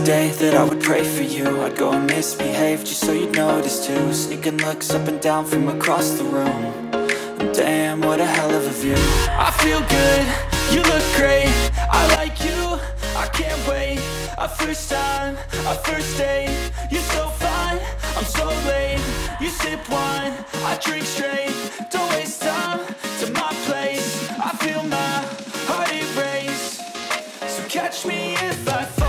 a day that I would pray for you. I'd go and misbehave just so you'd notice too. Sneaking looks up and down from across the room. And damn, what a hell of a view. I feel good, you look great, I like you, I can't wait. A first time, a first date, you're so fine, I'm so late. You sip wine, I drink straight, don't waste time to my place. I feel my heart erase, so catch me if I fall.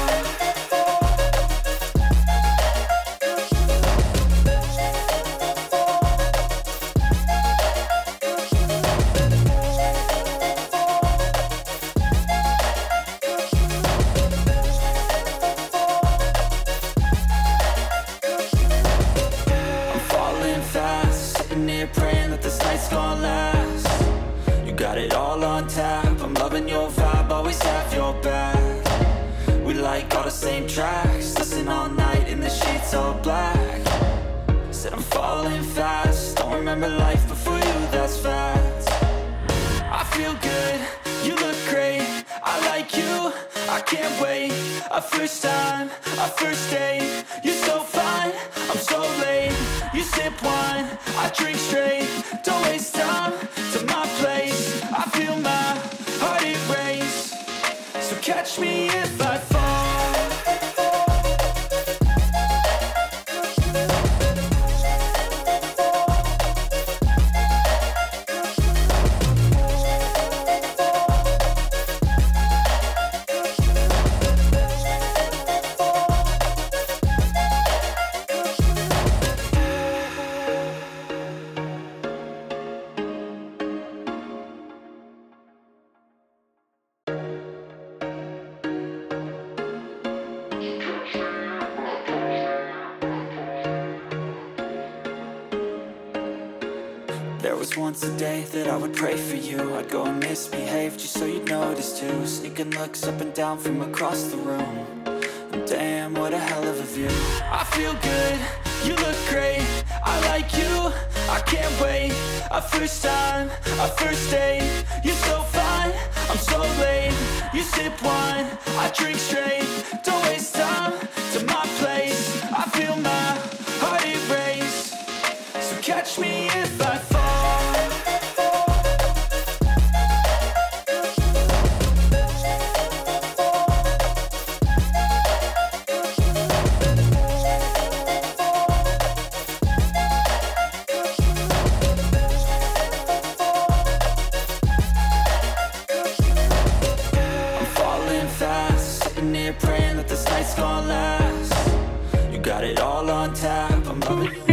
Praying that this night's gonna last. You got it all on tap, I'm loving your vibe, always have your back. We like all the same tracks, listen all night in the sheets all black. Said I'm falling fast, don't remember life before you, that's fact. I feel good, you look great, I like you, I can't wait. A first time, a first date, you're so fine, I'm so late. You sip wine, I drink straight, don't waste time to my place. I feel my heart erase, so catch me if I fall. There was once a day that I would pray for you. I'd go and misbehave just so you'd notice too. Sneaking looks up and down from across the room. And damn, what a hell of a view. I feel good, you look great, I like you, I can't wait. A first time, a first date, you're so fine, I'm so late. You sip wine, I drink straight, don't waste time to my place. I feel my heart erase, so catch me if I fall. Praying that this night's gonna last. You got it all on tap, I'm loving you.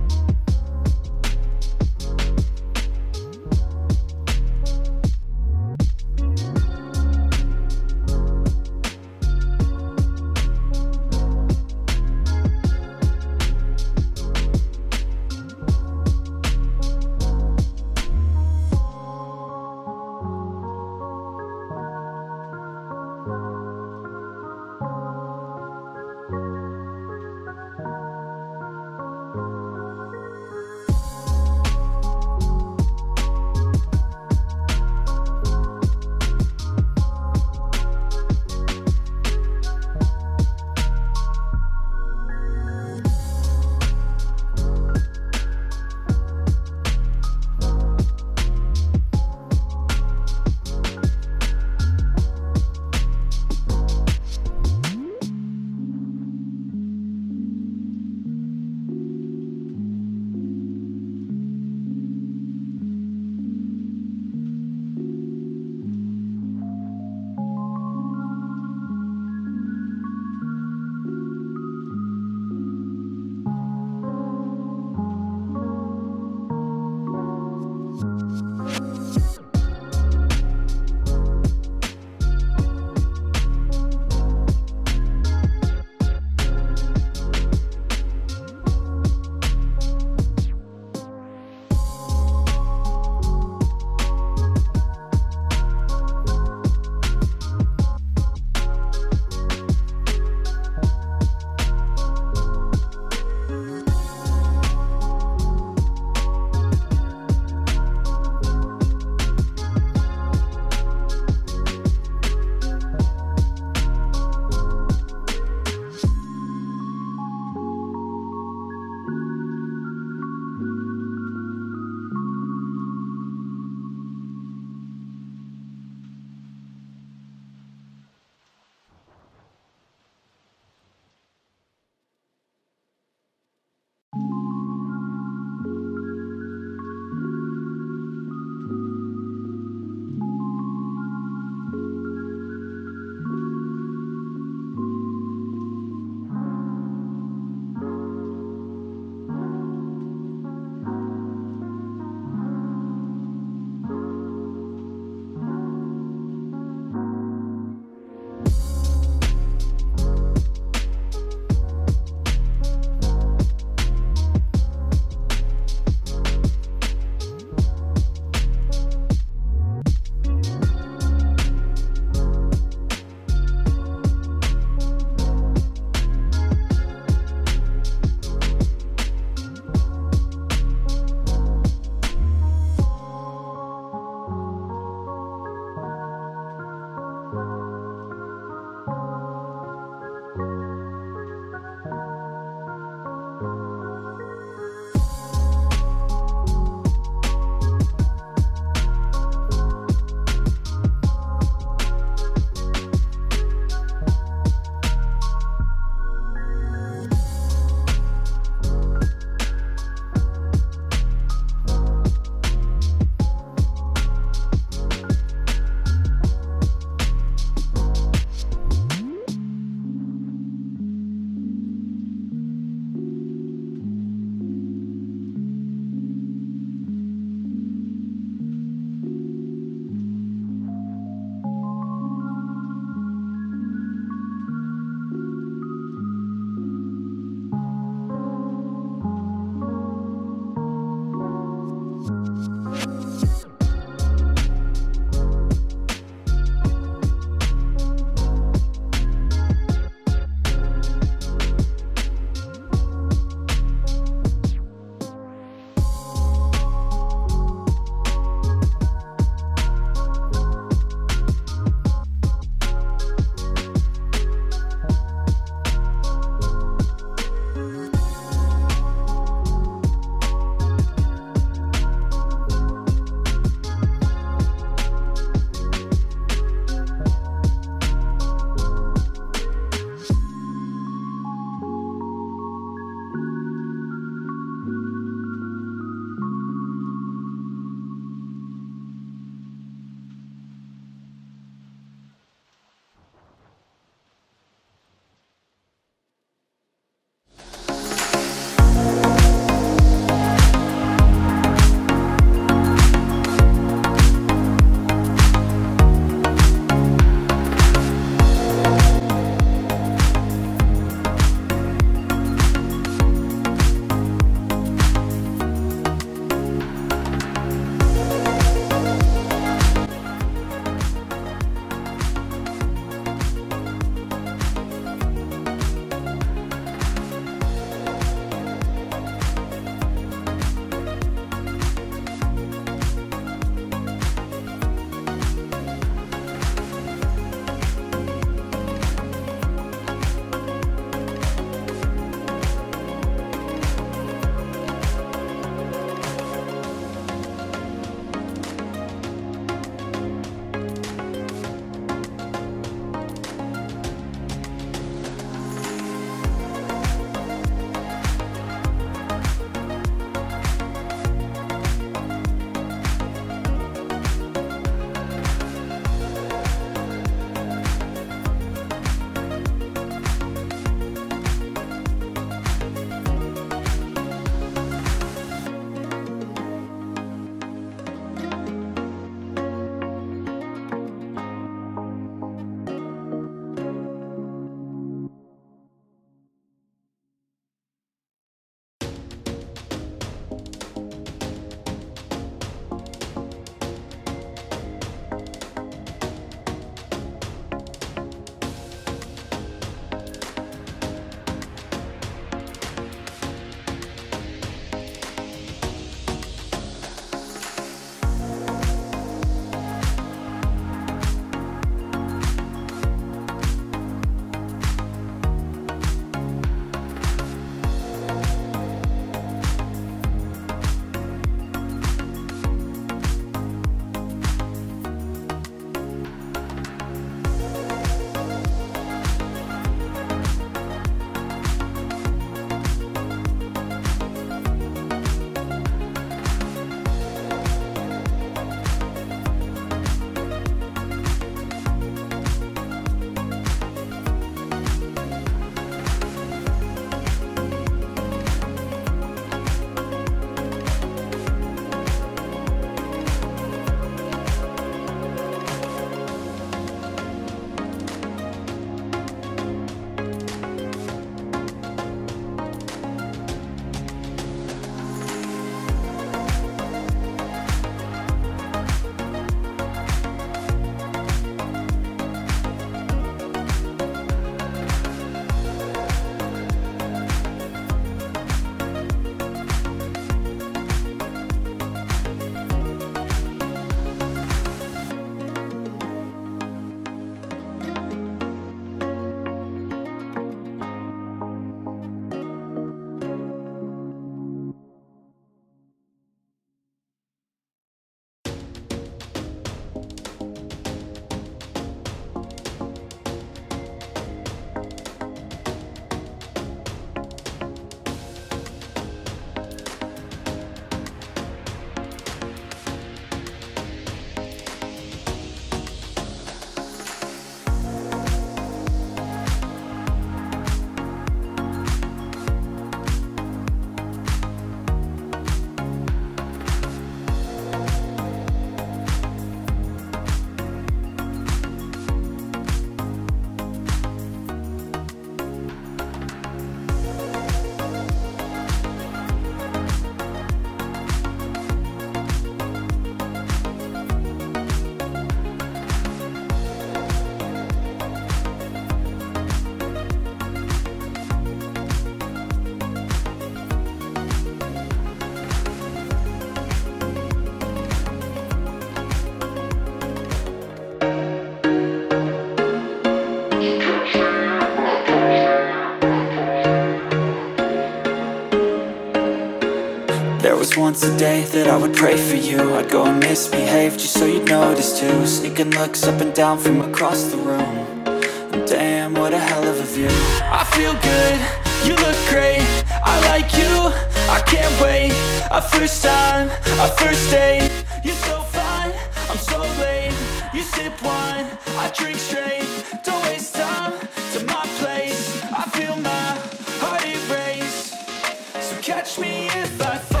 There was once a day that I would pray for you. I'd go and misbehave just so you'd notice too. Sneaking looks up and down from across the room. And damn, what a hell of a view. I feel good, you look great, I like you, I can't wait. A first time, a first date. You're so fine, I'm so late. You sip wine, I drink straight. Don't waste time to my place. I feel my heart erase. So catch me if I fall.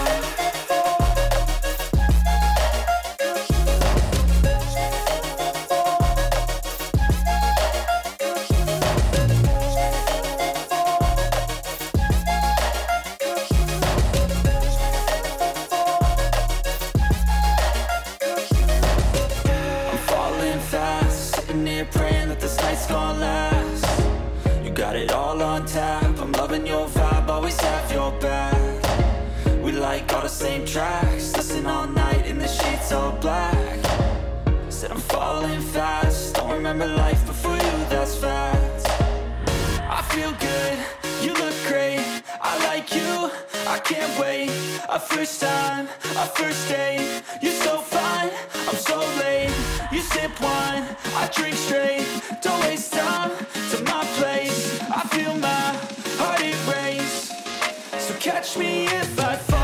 Praying that this night's gonna last. You got it all on tap, I'm loving your vibe, always have your back. We like all the same tracks, listen all night in the sheets all black. Said I'm falling fast, don't remember life before you, that's fact. I feel good, you look great, I like you, I can't wait. A first time, a first date. You're so fine, I'm so late. You sip wine, I drink straight. Don't waste time to my place. I feel my heart erase. So catch me if I fall.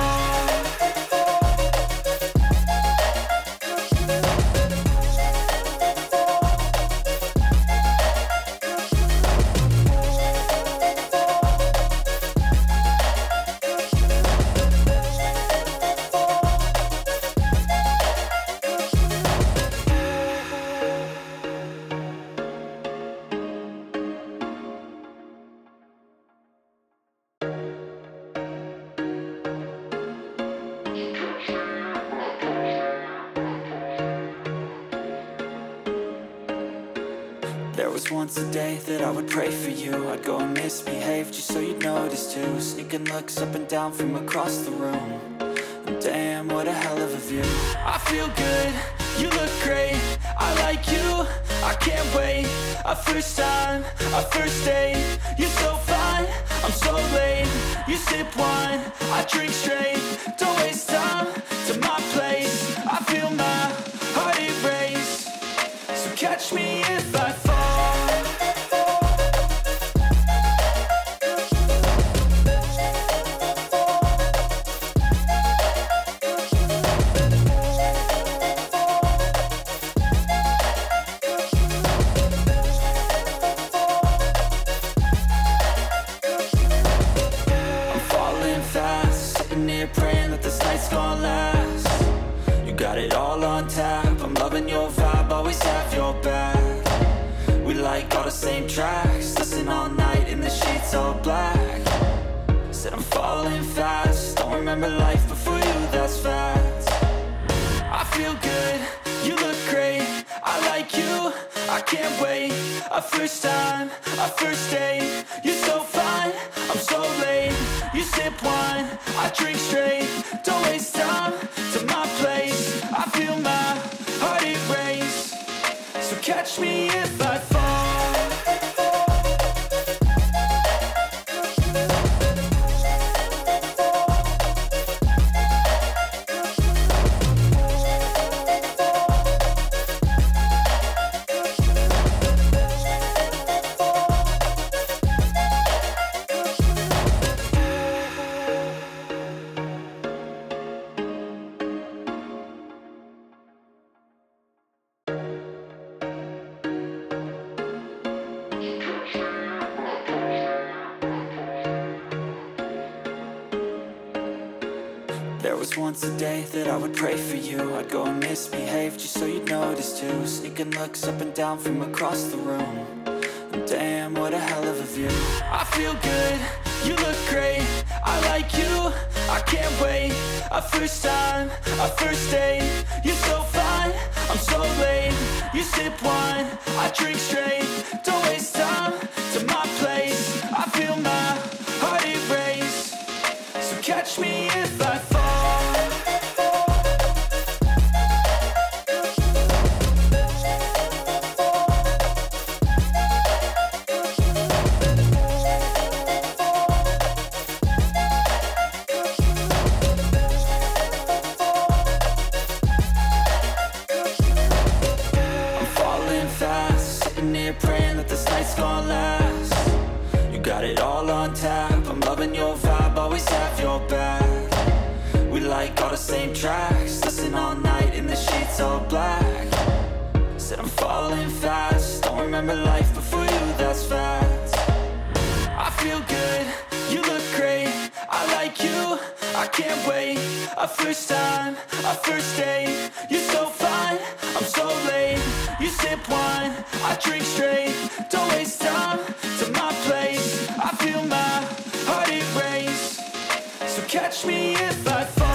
There was once a day that I would pray for you. I'd go and misbehave just so you'd notice too. Sneaking looks up and down from across the room. And damn, what a hell of a view. I feel good, you look great, I like you, I can't wait. A first time, a first date. You're so fine, I'm so late. You sip wine, I drink straight. Don't waste time to my place. I feel my heart erase. So catch me if I fall. Praying that this night's gonna last. You got it all on tap, I'm loving your vibe, always have your back. We like all the same tracks, listen all night in the sheets all black. Said I'm falling fast, don't remember life before you, that's fact. I feel good, you look great, I like you, I can't wait. A first time, a first date. You're so fine, I'm so late. You sip wine, I drink straight. Don't waste time to my place. I feel my heart erase. So catch me if I fall. There was once a day that I would pray for you. I'd go and misbehave just so you'd notice too. Sneaking looks up and down from across the room. And damn, what a hell of a view. I feel good, you look great, I like you, I can't wait. A first time, a first date. You're so fine, I'm so late. You sip wine, I drink straight. Don't waste time to my place. I feel my heart erase. So catch me if I fall. gonna last. You got it all on tap, I'm loving your vibe, always have your back. We like all the same tracks, listen all night in the sheets all black. Said I'm falling fast, don't remember life before you, that's facts. I feel good, you look great, I like you, I can't wait. A first time, a first date, you're so fine, I'm so late. You sip wine, I drink straight, don't waste time to my place. I feel my heart erase, so catch me if I fall.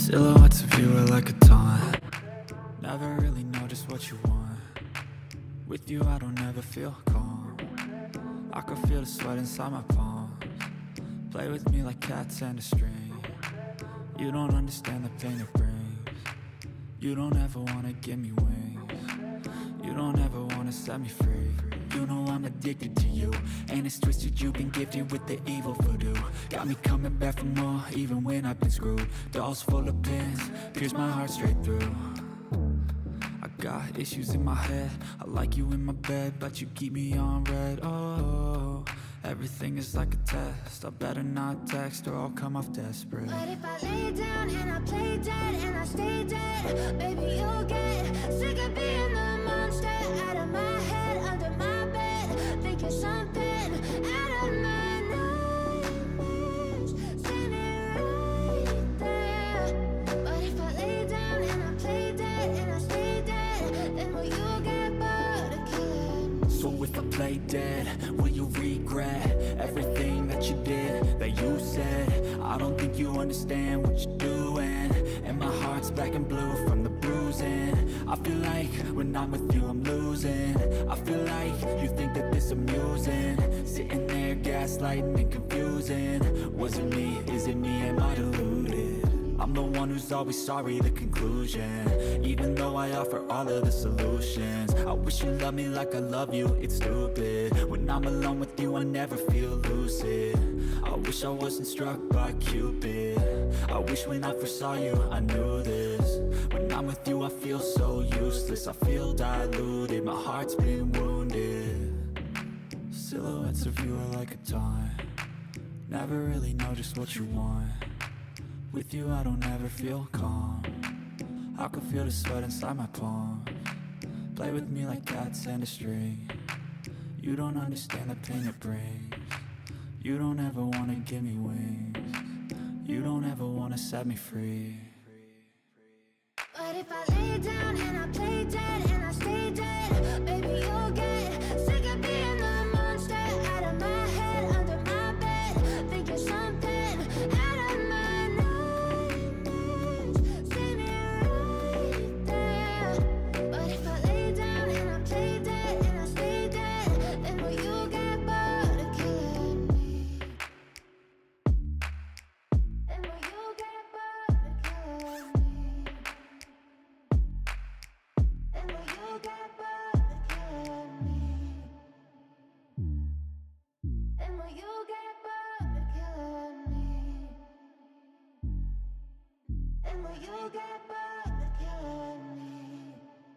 Silhouettes of you are like a taunt. Never really know just what you want. With you I don't ever feel calm. I can feel the sweat inside my palms. Play with me like cats and a string. You don't understand the pain it brings. You don't ever wanna give me wings. You don't ever wanna set me free. You know I'm addicted to you, and it's twisted, you've been gifted with the evil voodoo. Got me coming back for more, even when I've been screwed. Dolls full of pins, pierce my heart straight through. I got issues in my head, I like you in my bed, but you keep me on red. Oh, everything is like a test, I better not text or I'll come off desperate. But if I lay down and I play dead and I stay dead, baby you'll get sick of being the monster out of my head, under my bed, thinking something out of my nightmares, standing right there. But if I lay down and I play dead and I stay dead, then will you get bored of killing me? So if I play dead, will you regret everything that you did, that you said? I don't think you understand what you're doing, and my heart's black and blue from the bruising. I feel like when I'm with you I'm losing. I feel like you think that this amusing, sitting there gaslighting and confusing. Was it me? Is it me? Am I deluded? I'm the one who's always sorry, the conclusion, even though I offer all of the solutions. I wish you loved me like I love you, it's stupid. When I'm alone with you I never feel lucid. I wish I wasn't struck by Cupid. I wish when I first saw you I knew this. When I'm with you I feel so useless, I feel diluted, my heart's been wounded. Silhouettes of you are like a taunt. Never really know just what you want. With you I don't ever feel calm. I can feel the sweat inside my palms. Play with me like cats and a string. You don't understand the pain it brings. You don't ever wanna give me wings. You don't ever wanna set me free. But if I lay down and I play dead and I stay dead, baby you'll get sick of being the monster out of my head, under my bed, thinking something out of my nightmares, standing right there. But if I lay down and I play dead and I stay dead, then will you get bored of killing me? Then will you get bored of killing me? And will you get bored of killing me? And will you get bored of killing me? And will you get bored of killing me?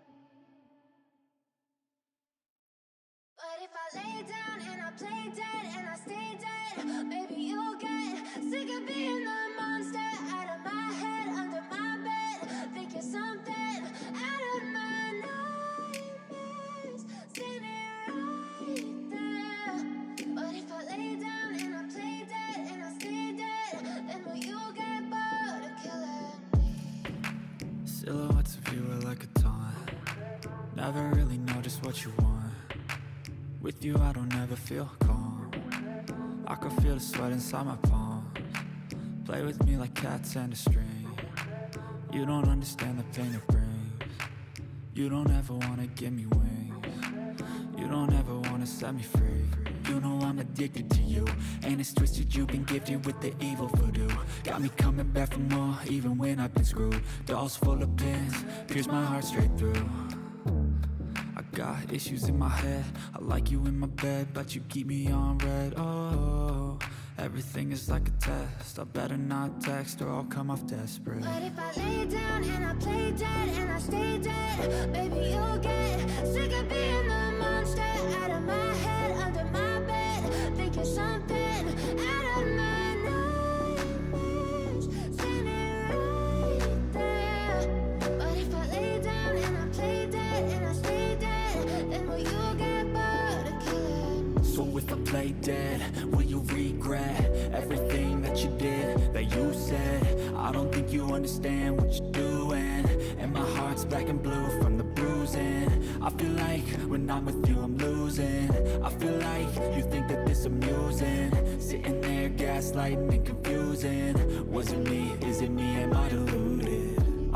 But if I lay down and I play dead and I stay dead, baby you'll get sick of being the monster out of my head, under my bed, thinking something out of my nightmares, standing right there. But if I lay down and I play dead and I stay dead, then will you get bored of killing me? Silhouettes of you are like a taunt. Never really know just what you want. With you I don't ever feel calm. I can feel the sweat inside my palms. Play with me like cats and a string. You don't understand the pain it brings. You don't ever wanna give me wings. You don't ever wanna set me free. You know I'm addicted to you, and it's twisted, you've been gifted with the evil voodoo. Got me coming back for more, even when I've been screwed. Dolls full of pins, pierce my heart straight through. I got issues in my head, I like you in my bed, but you keep me on red. Oh, everything is like a test, I better not text or I'll come off desperate. But if I lay down and I play dead and I stay dead, baby you'll get sick of being the monster out of my head, under my bed, thinking something out of my nightmares, standing right there. But if I lay down and I play dead and I stay dead, then will you get bored of killing me? So if I play dead, will you regret everything that you did, that you said? I don't think you understand what you're doing, and my heart's black and blue from the bruising. I feel like when I'm with you I'm losing. I feel like you think that this amusing, sitting there gaslighting and confusing. Was it me? Is it me? Am I deluded?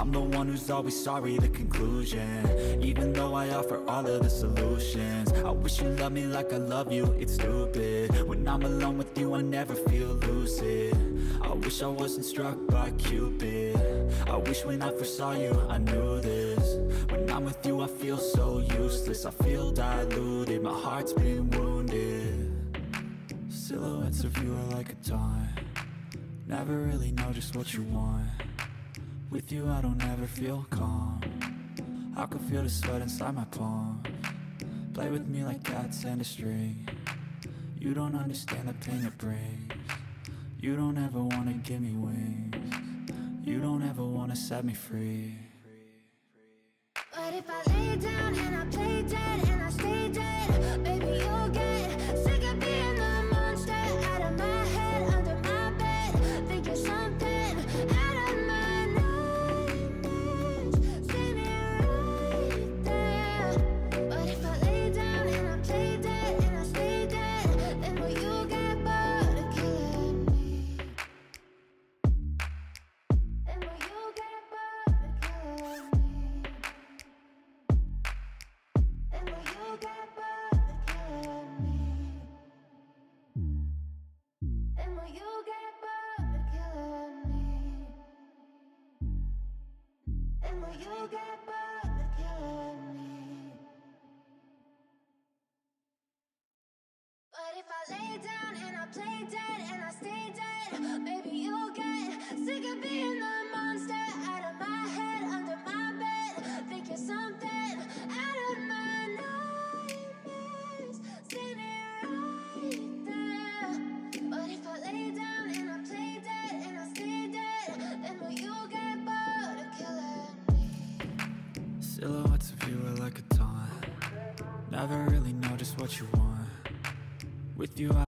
I'm the one who's always sorry, the conclusion. Even though I offer all of the solutions, I wish you loved me like I love you, it's stupid. When I'm alone with you, I never feel lucid. I wish I wasn't struck by Cupid. I wish when I first saw you, I knew this. When I'm with you, I feel so useless. I feel diluted, my heart's been wounded. Silhouettes of you are like a taunt. Never really know just what you want. With you I don't ever feel calm. I can feel the sweat inside my palms. Play with me like cats and a string. You don't understand the pain it brings. You don't ever wanna give me wings. You don't ever wanna set me free. But if I lay down and I play dead and I stay dead, baby you'll get sick of being the monster out of my head, under my bed. Think you're something out of my nightmares. See me right there. But if I lay down and I play dead and I stay dead, then will you get bored of killing me? Then will you get bored of killing me? And will you get bored of killing me? And will you get bored of killing me? And will you get bored of killing me? But if I lay down and I play dead and I stay dead, baby you'll get sick of being the monster out of my head, under my bed. Think you're something out of my nightmares. See me right there. But if I lay down and I play dead and I stay dead, then will you get bored of killing me? Silhouettes of you are like a taunt. Never really know just what you want. With you I